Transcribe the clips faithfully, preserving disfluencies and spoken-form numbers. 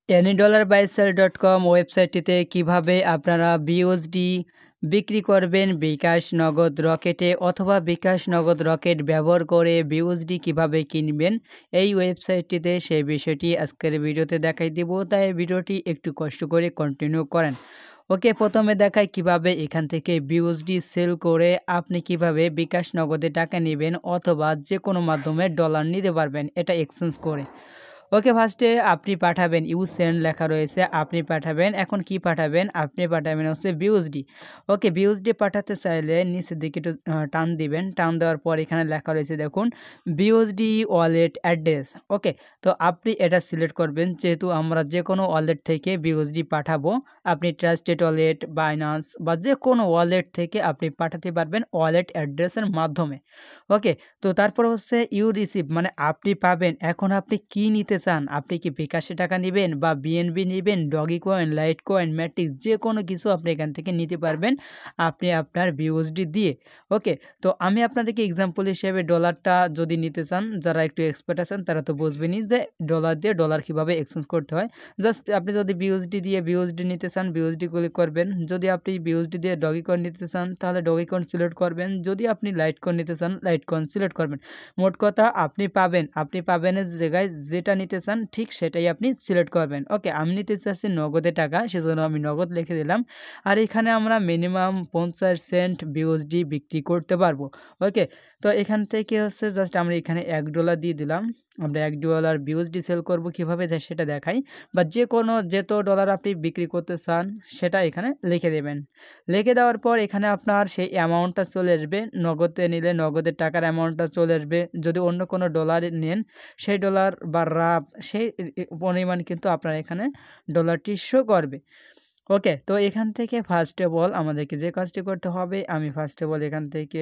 anydollarbuysell dot com ওয়েবসাইটটিতে কিভাবে আপনারা BUSD বিক্রি করবেন বিকাশ নগদ রকেটে অথবা বিকাশ নগদ রকেট ব্যবহার করে বিউএসডি কিভাবে কিনবেন এই ওয়েবসাইটটিতে সেই বিষয়টি আজকের ভিডিওতে দেখাই দেব, তাই ভিডিওটি একটু কষ্ট করে কন্টিনিউ করেন। ওকে, প্রথমে দেখাই কিভাবে এখান থেকে বিউএসডি সেল করে আপনি কিভাবে বিকাশ নগদে টাকা নেবেন অথবা যে কোনো মাধ্যমে ডলার নিতে পারবেন এটা এক্সচেঞ্জ করে। ওকে, ফার্স্টে আপনি পাঠাবেন ইউ সেন্ড লেখা রয়েছে, আপনি পাঠাবেন। এখন কি পাঠাবেন? আপনি পাঠাবেন হচ্ছে বিউএসডি। ওকে, বিউএসডি পাঠাতে চাইলে নিচের দিকে একটু টান দিবেন। টান দেওয়ার পর এখানে লেখা রয়েছে দেখুন বিউএসডি ওয়ালেট অ্যাড্রেস। ওকে, তো আপনি এটা সিলেক্ট করবেন, যেহেতু আমরা যে কোনো ওয়ালেট থেকে বিউএসডি পাঠাবো। আপনি ট্রাস্টেড ওয়ালেট, বাইন্যান্স বা যে কোনো ওয়ালেট থেকে আপনি পাঠাতে পারবেন ওয়ালেট অ্যাড্রেসের মাধ্যমে। ওকে, তো তারপর হচ্ছে ইউ রিসিভ, মানে আপনি পাবেন। এখন আপনি কি নিতে চান? আপনি কি বিকাশে টাকা নেবেন বা বিএনবি নেবেন, doggy coin, lite coin, matrix যে কোনো কিছু আপনি এখান থেকে নিতে পারবেন আপনি আপনার বিউএসডি দিয়ে। ওকে, তো আমি আপনাদেরকে এক্সাম্পল হিসেবে ডলারটা যদি নিতে চান, যারা একটু এক্সপার্ট আছেন তারা তো বুঝবেনই যে ডলার দিয়ে ডলার কীভাবে এক্সচেঞ্জ করতে হয়। জাস্ট আপনি যদি বিউএসডি দিয়ে বিউএসডি নিতে চান বিউএসডি ক্লিক করবেন। যদি আপনি বিউএসডি দিয়ে ডগি কয়েন নিতে চান তাহলে ডগি কয়েন সিলেক্ট করবেন। যদি আপনি লাইট কয়েন নিতে চান লাইট কয়েন সিলেক্ট করবেন। মোট কথা আপনি পাবেন আপনি পাবেনের জায়গায় যেটা নিতে চান ঠিক সেটাই আপনি সিলেক্ট করবেন। ওকে, আমি নিতে চাচ্ছি নগদে টাকা, সেজন্য আমি নগদ লিখে দিলাম। আর এখানে আমরা মিনিমাম পঞ্চাশ সেন্ট বিউএসডি বিক্রি করতে পারবো। ওকে, তো এখান থেকে হচ্ছে জাস্ট আমরা এখানে এক ডলার দিয়ে দিলাম। আমরা এক ডলার বিউএসডি সেল করব কীভাবে সেটা দেখাই, বা যে কোনো যত ডলার আপনি বিক্রি করতে চান সেটা এখানে লিখে দেবেন। লিখে দেওয়ার পর এখানে আপনার সেই অ্যামাউন্টটা চলে আসবে। নগদে নিলে নগদের টাকার অ্যামাউন্টটা চলে আসবে। যদি অন্য কোনো ডলার নেন সেই ডলার বা রাপ সেই পরিমাণ কিন্তু আপনার এখানে ডলারটি শো করবে। ওকে, তো এখান থেকে ফার্স্ট অফ অল আমাদেরকে যে কাজটি করতে হবে, আমি ফার্স্ট অফ অল এখান থেকে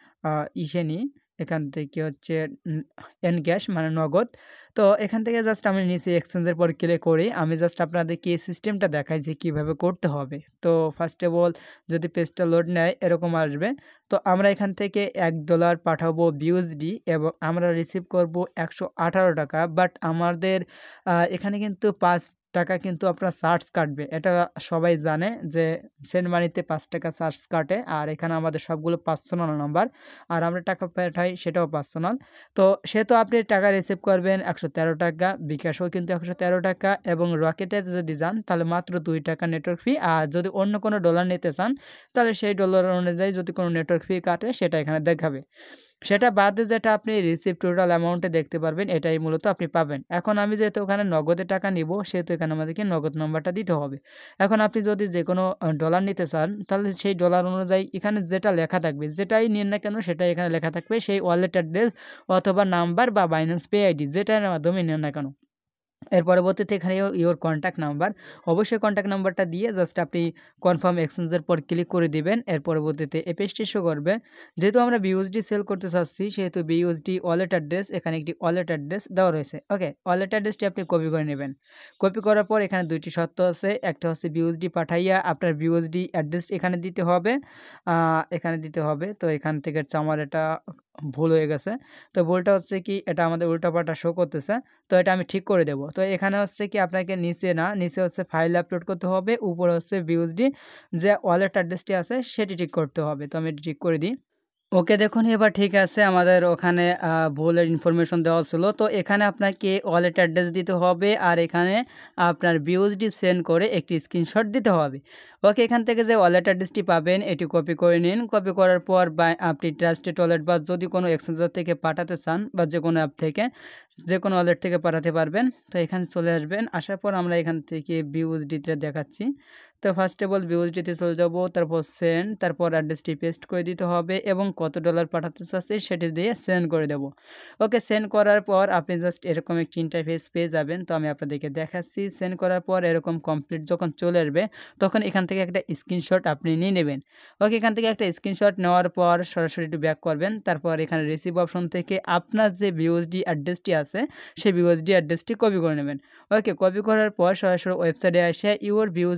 ইসে নিই, এখান থেকে হচ্ছে এনক্যাশ মানে নগদ। তো এখান থেকে জাস্ট আমি নিচে এক্সচেঞ্জের পর ক্লিক করি। আমি জাস্ট আপনাদেরকে এই সিস্টেমটা দেখাই যে কীভাবে করতে হবে। তো ফার্স্ট অফ অল যদি পেজটা লোড নেয় এরকম আসবে। তো আমরা এখান থেকে এক ডলার পাঠাবো বিউএসডি এবং আমরা রিসিভ করব একশো আঠারো টাকা। বাট আমাদের এখানে কিন্তু পাঁচ টাকা কিন্তু আপনার চার্জ কাটবে। এটা সবাই জানে যে সেন্ড মানিতে পাঁচ টাকা চার্জ কাটে। আর এখানে আমাদের সবগুলো পার্সোনাল নাম্বার, আর আমরা টাকা পাঠাই সেটাও পার্সোনাল। তো সেহেতু আপনি টাকা রিসিভ করবেন একশো তেরো টাকা, বিকাশও কিন্তু একশো তেরো টাকা, এবং রকেটে যদি যান তাহলে মাত্র দুই টাকা নেটওয়ার্ক ফি। আর যদি অন্য কোনো ডলার নিতে চান তাহলে সেই ডলার অনুযায়ী যদি কোনো নেটওয়ার্ক ফি কাটে সেটা এখানে দেখাবে। সেটা বাদে যেটা আপনি রিসিভ টোটাল অ্যামাউন্টে দেখতে পারবেন এটাই মূলত আপনি পাবেন। এখন আমি যেহেতু ওখানে নগদে টাকা নিব সেহেতু এখানে আমাদেরকে নগদ নাম্বারটা দিতে হবে। এখন আপনি যদি যে কোনো ডলার নিতে চান তাহলে সেই ডলার অনুযায়ী এখানে যেটা লেখা থাকবে, যেটাই নিন না কেন সেটাই এখানে লেখা থাকবে, সেই ওয়ালেট অ্যাড্রেস অথবা নাম্বার বা বাইন্যান্স পে আইডি যেটার মাধ্যমে নেন না কেন। এর পরবর্তীতে এখানে ইওর কন্ট্যাক্ট নাম্বার, অবশ্যই কন্ট্যাক্ট নাম্বারটা দিয়ে জাস্ট আপনি কনফার্ম এক্সচেঞ্জের পর ক্লিক করে দিবেন। এর পরবর্তীতে এই পেজটি শো করবে। যেহেতু আমরা বিউএসডি সেল করতে চাচ্ছি সেহেতু বিউএসডি ওয়ালেট অ্যাড্রেস, এখানে একটি ওয়ালেট অ্যাড্রেস দেওয়া রয়েছে। ওকে, ওয়ালেট অ্যাড্রেসটি আপনি কপি করে নেবেন। কপি করার পর এখানে দুইটি শর্ত আছে। একটা হচ্ছে বিউএসডি পাঠাইয়া আপনার বিউএসডি অ্যাড্রেস এখানে দিতে হবে, এখানে দিতে হবে। তো এখান থেকে হচ্ছে আমার এটা ভুল হয়ে গেছে। তো ভুলটা হচ্ছে কি, এটা আমাদের উল্টাপাল্টা শো করতেছে। তো এটা আমি ঠিক করে দেব। তো এখানে হচ্ছে কি আপনাকে নিচে না, নিচে হচ্ছে ফাইল আপলোড করতে হবে, উপরে হচ্ছে বিউএসডি যে ওয়ালেট অ্যাড্রেসটি আছে সেটি ঠিক করতে হবে। তো আমি এটি ঠিক করে দিই। ওকে, দেখুন এবার ঠিক আছে। আমাদের ওখানে ভুলের ইনফরমেশন দেওয়া ছিল। তো এখানে আপনাকে ওয়ালেট অ্যাড্রেস দিতে হবে আর এখানে আপনার বিউএসডি সেন্ড করে একটি স্ক্রিনশট দিতে হবে। ওকে, এখান থেকে যে ওয়ালেট অ্যাড্রেসটি পাবেন এটি কপি করে নিন। কপি করার পর বা আপনি ট্রাস্টেড ওয়ালেট বা যদি কোনো এক্সচেঞ্জার থেকে পাঠাতে চান বা যে কোনো অ্যাপ থেকে যে কোনো ওয়ালেট থেকে পাঠাতে পারবেন। তো এখানে চলে আসবেন, আসার পর আমরা এখান থেকে বিউএসডিতে দেখাচ্ছি। তো ফার্স্ট অফ অল বিউএসডিতে চলে যাব, তারপর সেন্ড, তারপর অ্যাড্রেসটি পেস্ট করে দিতে হবে এবং কত ডলার পাঠাতে চাচ্ছি সেটি দিয়ে সেন্ড করে দেব। ওকে, সেন্ড করার পর আপনি জাস্ট এরকম একটি ইন্টারফেস পেয়ে যাবেন। তো আমি আপনাদেরকে দেখাচ্ছি। সেন্ড করার পর এরকম কমপ্লিট যখন চলে আসবে তখন এখান থেকে একটা স্ক্রিনশট আপনি নিয়ে নেবেন। ওকে, এখান থেকে একটা স্ক্রিনশট নেওয়ার পর সরাসরি একটু ব্যাক করবেন। তারপর এখানে রিসিভ অপশন থেকে আপনার যে বিউএসডি অ্যাড্রেসটি আছে সেই বিউএসডি অ্যাড্রেসটি কপি করে নেবেন। ওকে, কপি করার পর সরাসরি ওয়েবসাইটে এসে ইউর বিউএসডি ওয়ালেট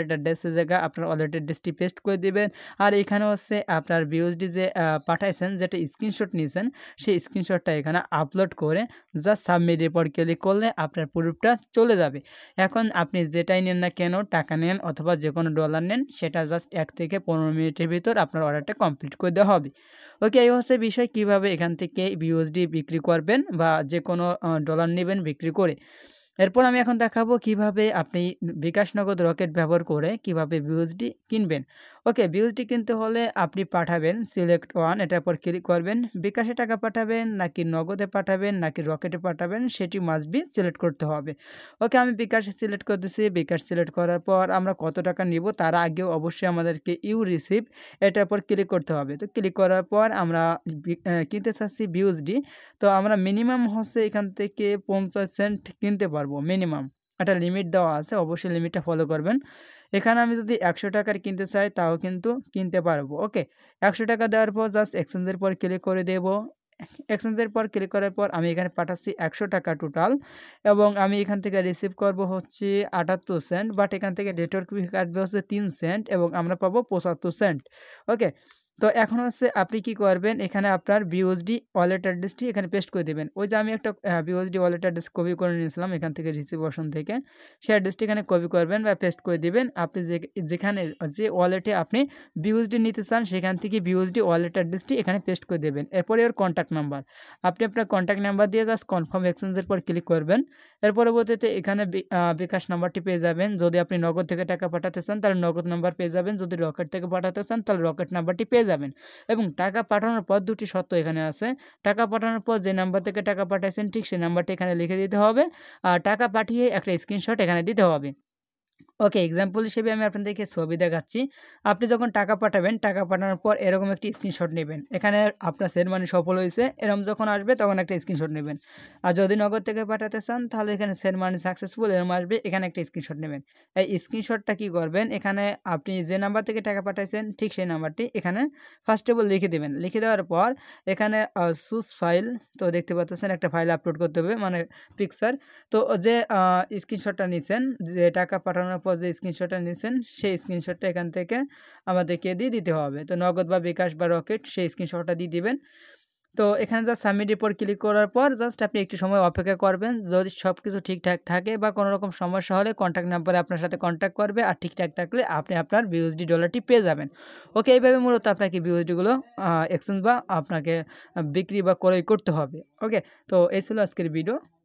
অ্যাড্রেসের জায়গায় আপনার ওয়ালেট অ্যাড্রেসটি পেস্ট করে দিবেন। আর এখানে হচ্ছে আপনার বিউএসডি যে পাঠাইছেন, যেটা স্ক্রিনশট নিয়েছেন, সেই স্ক্রিনশটটা এখানে আপলোড করে জাস্ট সাবমিট এর পর ক্লিক করলে আপনার প্রুফটা চলে যাবে। এখন আপনি যেটাই নেন না কেন, টাকা নেন অথবা যে কোনো ডলার নেন, সেটা জাস্ট এক থেকে পনেরো মিনিটের ভিতর আপনার অর্ডারটা কমপ্লিট করে দেওয়া হবে। ওকে, এই হচ্ছে বিষয় কীভাবে এখান থেকে বিউএসডি বিক্রি করবেন বা যে কোনো ডলার নেবেন বিক্রি করে। এরপর আমি এখন দেখাবো কিভাবে আপনি বিকাশ নগদ রকেট ব্যবহার করে কিভাবে বিউএসডি কিনবেন। ওকে, বিউএসডি কিনতে হলে আপনি পাঠাবেন সিলেক্ট ওয়ান, এটার পর ক্লিক করবেন। বিকাশে টাকা পাঠাবেন নাকি নগদে পাঠাবেন নাকি রকেটে পাঠাবেন সেটি মাস্ট বি সিলেক্ট করতে হবে। ওকে, আমি বিকাশে সিলেক্ট করতেছি। বিকাশ সিলেক্ট করার পর আমরা কত টাকা নিব তার আগেও অবশ্যই আমাদেরকে ইউ রিসিভ এটার পর ক্লিক করতে হবে। তো ক্লিক করার পর আমরা কিনতে চাচ্ছি বিউএসডি। তো আমরা মিনিমাম হচ্ছে এখান থেকে পঞ্চাশ সেন্ট কিনতে পারবো মিনিমাম। একটা লিমিট দেওয়া আছে, অবশ্যই লিমিটটা ফলো করবেন। এখানে আমি যদি একশো টাকার কিনতে চাই তাও কিন্তু কিনতে পারবো। ওকে, একশো টাকা দেওয়ার পর জাস্ট এক্সচেঞ্জের পর ক্লিক করে দেব। এক্সচেঞ্জের পর ক্লিক করার পর আমি এখানে পাঠাচ্ছি একশো টাকা টোটাল, এবং আমি এখান থেকে রিসিভ করব হচ্ছে আটাত্তর সেন্ট, বাট এখান থেকে নেটওয়ার্ক ফি কাটবে হচ্ছে তিন সেন্ট এবং আমরা পাবো পঁচাত্তর সেন্ট। ওকে, তো এখন হচ্ছে আপনি কি করবেন, এখানে আপনার বিউএসডি ওয়ালেট অ্যাড্রেসটি এখানে পেস্ট করে দেবেন। ওই যে আমি একটা বিউএসডি ওয়ালেট অ্যাড্রেস কপি করে নিয়েছিলাম এখান থেকে রিসিভ অপশন থেকে, সেই অ্যাড্রেসটি এখানে কপি করবেন বা পেস্ট করে দিবেন। আপনি যে যেখানে যে ওয়ালেটে আপনি বিউএসডি নিতে চান সেখান থেকে বিউএসডি ওয়ালেট অ্যাড্রেসটি এখানে পেস্ট করে দেবেন। এরপরে ওর কন্ট্যাক্ট নাম্বার, আপনি আপনার কন্ট্যাক্ট নাম্বার দিয়ে জাস্ট কনফার্ম এক্সচেঞ্জের পর ক্লিক করবেন। এর পরবর্তীতে এখানে বিকাশ নাম্বারটি পেয়ে যাবেন। যদি আপনি নগদ থেকে টাকা পাঠাতে চান তাহলে নগদ নাম্বার পেয়ে যাবেন, যদি রকেট থেকে পাঠাতে চান তাহলে রকেট নাম্বারটি পেয়ে যাবেন। এবং টাকা পাঠানোর পর দুটি শর্ত এখানে আছে। টাকা পাঠানোর পর যে নাম্বার থেকে টাকা পাঠাইছেন ঠিক সেই নাম্বারটি এখানে লিখে দিতে হবে, আর টাকা পাঠিয়ে একটা স্ক্রিনশট এখানে দিতে হবে। ওকে, এক্সাম্পল হিসেবে আমি আপনাদেরকে ছবি দেখাচ্ছি। আপনি যখন টাকা পাঠাবেন, টাকা পাঠানোর পর এরকম একটি স্ক্রিনশট নেবেন। এখানে আপনার সেন্ড মানি সফল হয়েছে এরকম যখন আসবে তখন একটা স্ক্রিনশট নেবেন। আর যদি নগদ থেকে পাঠাতে চান তাহলে এখানে সেন্ড মানি সাকসেসফুল এরকম আসবে, এখানে একটা স্ক্রিনশট নেবেন। এই স্ক্রিনশটটা কী করবেন, এখানে আপনি যে নাম্বার থেকে টাকা পাঠাইছেন ঠিক সেই নাম্বারটি এখানে ফার্স্ট অফ অল লিখে দেবেন। লিখে দেওয়ার পর এখানে চুজ ফাইল, তো দেখতে পাচ্ছেন একটা ফাইল আপলোড করতে হবে মানে পিকচার। তো যে স্ক্রিনশটটা নিছেন, যে টাকা পাঠানোর পর যে স্ক্রিনশটটা নিছেন সেই স্ক্রিনশটটা এখান থেকে আমাদেরকে দিয়ে দিতে হবে। তো নগদ বা বিকাশ বা রকেট সেই স্ক্রিনশটটা দিয়ে দিবেন। তো এখানে জাস্ট সাবমিটের পর ক্লিক করার পর জাস্ট আপনি একটু সময় অপেক্ষা করবেন। যদি সব কিছু ঠিকঠাক থাকে বা কোনো রকম সমস্যা হলে কন্ট্যাক্ট নাম্বারে আপনার সাথে কন্ট্যাক্ট করবে, আর ঠিকঠাক থাকলে আপনি আপনার বিউএসডি ডলারটি পেয়ে যাবেন। ওকে, এইভাবে মূলত আপনাকে বিউএসডিগুলো এক্সচেঞ্জ বা আপনাকে বিক্রি বা ক্রয় করতে হবে। ওকে, তো এই ছিল আজকের ভিডিও।